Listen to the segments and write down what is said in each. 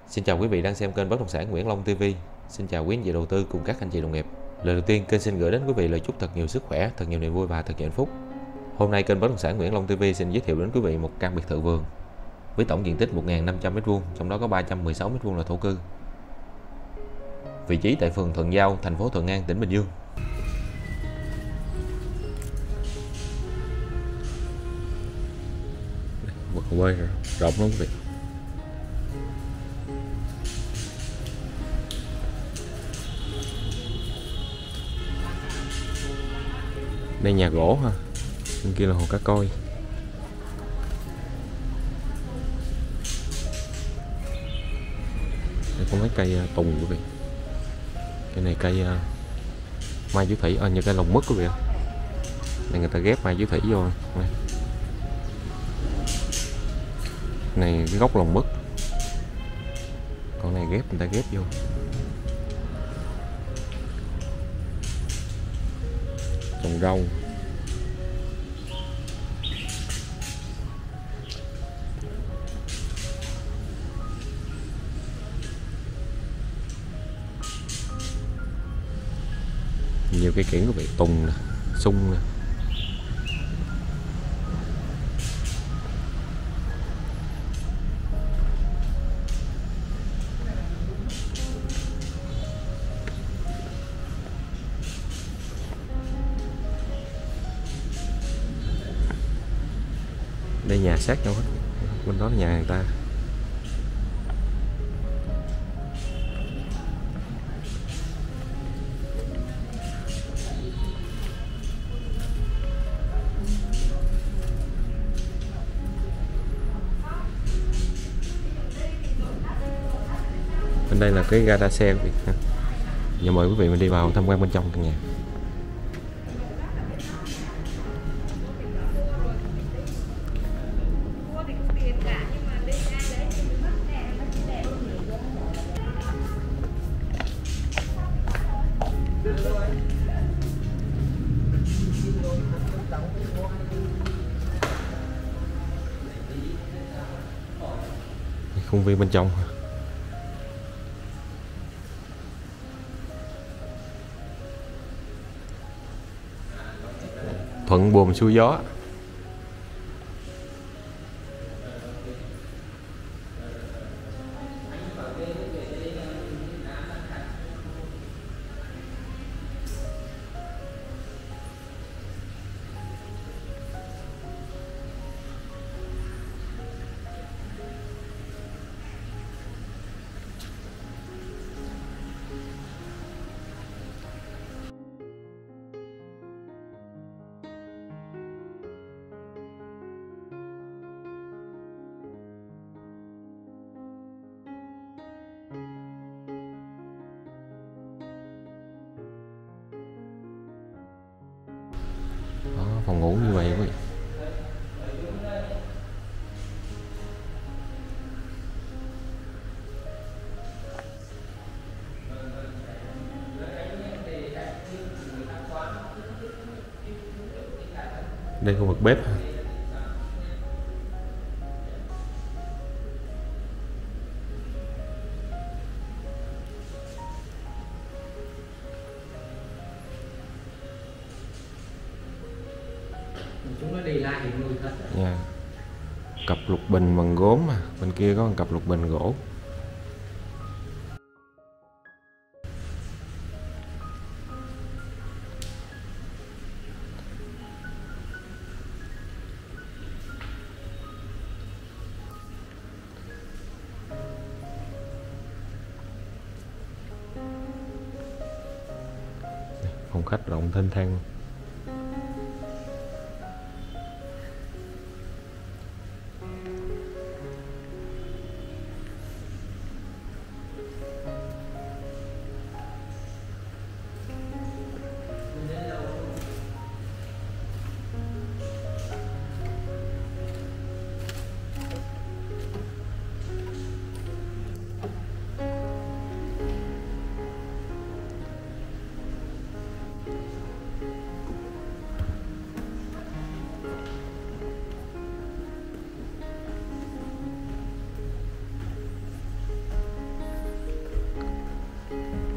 Xin chào quý vị đang xem kênh Bất động sản Nguyễn Long TV. Xin chào quý anh chị đầu tư cùng các anh chị đồng nghiệp. Lời đầu tiên, kênh xin gửi đến quý vị lời chúc thật nhiều sức khỏe, thật nhiều niềm vui và thật nhiều hạnh phúc. Hôm nay kênh Bất động sản Nguyễn Long TV xin giới thiệu đến quý vị một căn biệt thự vườn với tổng diện tích 1.500m², trong đó có 316m² là thổ cư. Vị trí tại phường Thuận Giao, thành phố Thuận An, tỉnh Bình Dương. Hồ bơi rộng lắm quý vị. Đây nhà gỗ ha, bên kia là hồ cá coi. Đây có mấy cây tùng quý vị. Cái này cây mai chú thủy, như cây lồng mứt quý vị. Đây người ta ghép mai chú thủy vô này. Này cái gốc lồng mứt, còn này ghép người ta ghép vô. Trồng rau. Nhiều cây kiển của vị tùng nè, sung nè. Đây nhà sát nhau hết, bên đó là nhà người ta. Bên đây là cái gara xe quý vị ha. Giờ mời quý vị mình đi vào tham quan bên trong căn nhà. Khuôn viên bên trong. Thuận buồm xuôi gió. Đó, phòng ngủ như vậy quý vị. Đây khu vực bếp. Nha. Cặp lục bình bằng gốm mà, bên kia có một cặp lục bình gỗ. Phòng khách rộng thênh thang.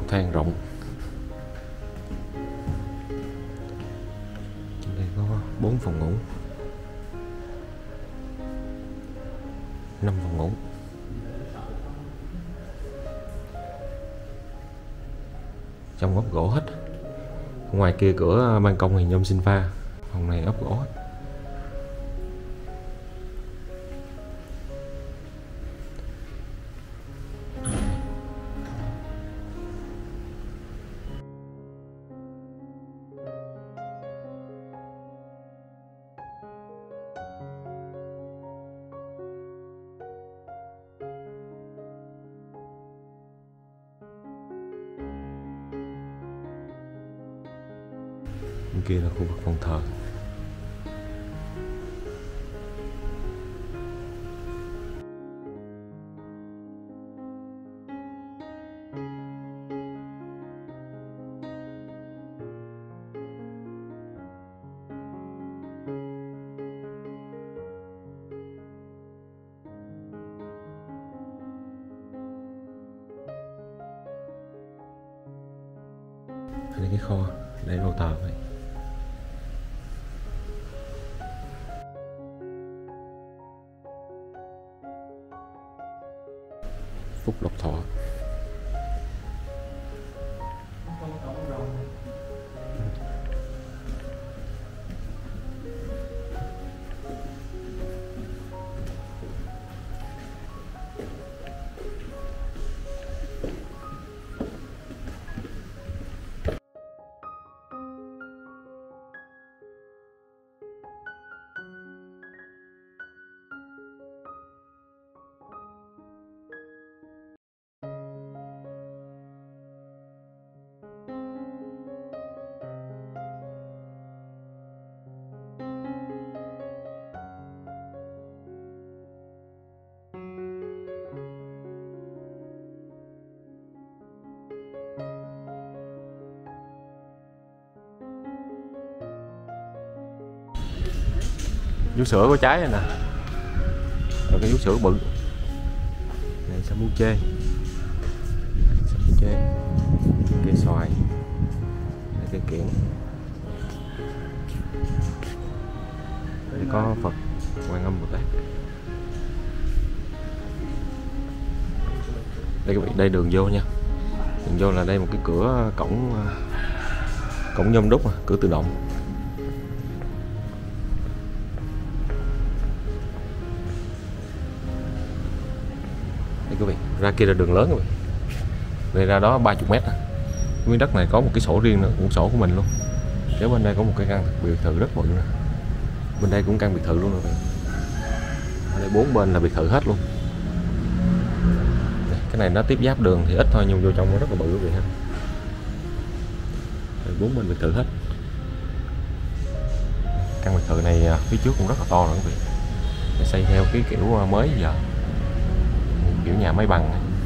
thang rộng. Trên đây có 4 phòng ngủ, 5 phòng ngủ. Trong ốp gỗ hết. Ngoài kia cửa ban công thì nhôm sinh pha, phòng này ốp gỗ hết. Bên kia là khu vực phòng thờ. Đây là cái kho để đồ tờ này. Phúc Lộc Thọ. Vú sữa có trái này nè, rồi cái vú sữa bự này, samuche, cây xoài, đây cây kiển, đây có Phật Quan Âm Bồ Tát. Đây các bạn, đây đường vô nha, đường vô là đây một cái cửa cổng nhôm đúc, cửa tự động. Quý vị, ra kia là đường lớn, quý vị. Về ra đó 30 mét. Miếng đất này có một cái sổ riêng nữa, cũng sổ của mình luôn. Kế bên đây có một cái căn biệt thự rất bự nè. Bên đây cũng căn biệt thự luôn rồi. Ở đây 4 bên là biệt thự hết luôn. Cái này nó tiếp giáp đường thì ít thôi, nhưng vô trong nó rất là bự quý vị ha. Đây 4 bên biệt thự hết. Căn biệt thự này phía trước cũng rất là to rồi quý vị. Xây theo cái kiểu mới giờ, kiểu nhà máy bằng.